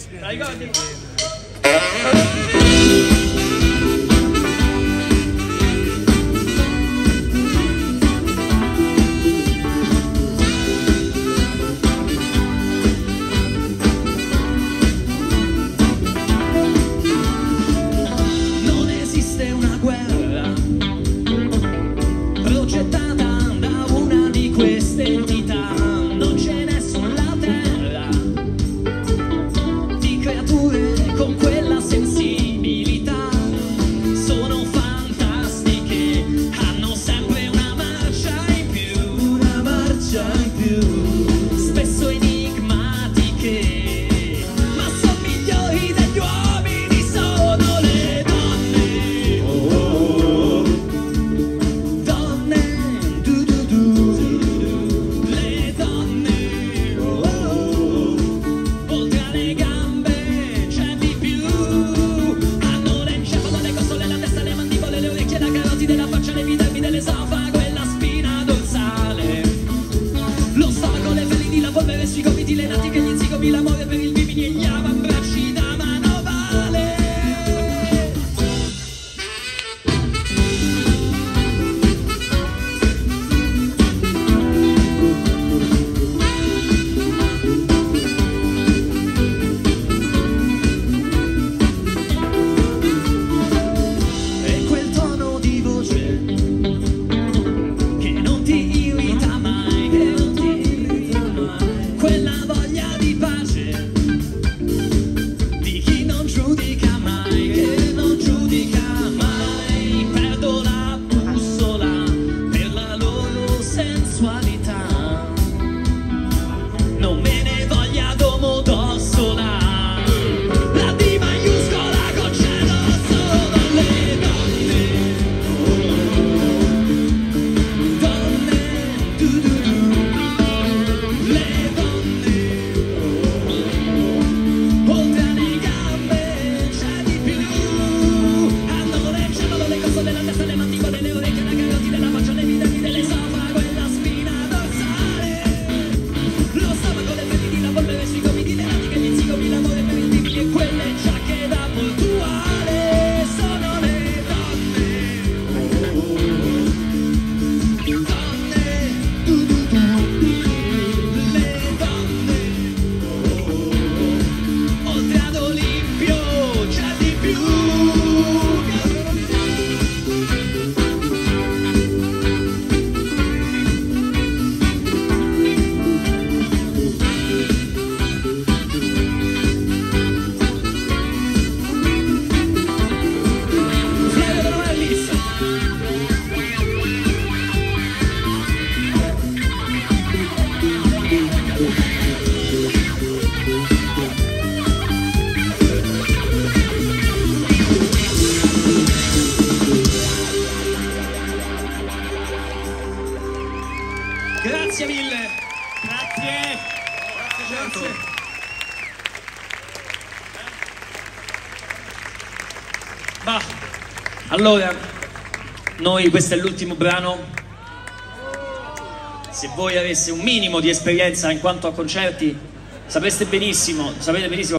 La ricordi? Non esiste una guerra progettata da una di queste entità, non ce n'è sulla terra di creature con quella sensibilità. Sono fantastiche, hanno sempre una marcia in più, spesso enigmatiche, ma sono migliori degli uomini, sono le donne. Donne, le donne, oltre alle gambe c'è di più. Hanno l'encefalo, le costole, la testa, le mandibole, le orecchie, la carotide, la faccia, l'epidermide, l'esofago e la spina dorsale. Lo stomaco, le felini, la polvere sui gomiti, le natiche, gli zigomi, l'amore per il bimini e gli avambracci da manovale. E quel tono di voce che non ti irrita mai, quella voglia di pace di chi non giudica mai, che non giudica mai. Perdo la bussola per la loro sensualità, non me ne voglia Domodossola. La D maiuscola con cielo solo le donne. Donne, le donne, oltre alle gambe c'è di più. Hanno l'encefalo, le costole, la testa, le mandibole, le orecchie, la carotide, la faccia, l'epidermide, l'esofago e la spina dorsale. Lo stomaco, le felini, la polvere sui gomiti, le natiche, gli zigomi, l'amore per il bimini e quelle giacche da portuale. Sono le donne. Donne, le donne, oltre ad Olimpio c'è di più. Flavio De Novellis. Grazie mille. Grazie. Grazie. Ma allora, noi questo è l'ultimo brano. Se voi aveste un minimo di esperienza in quanto a concerti, sapete benissimo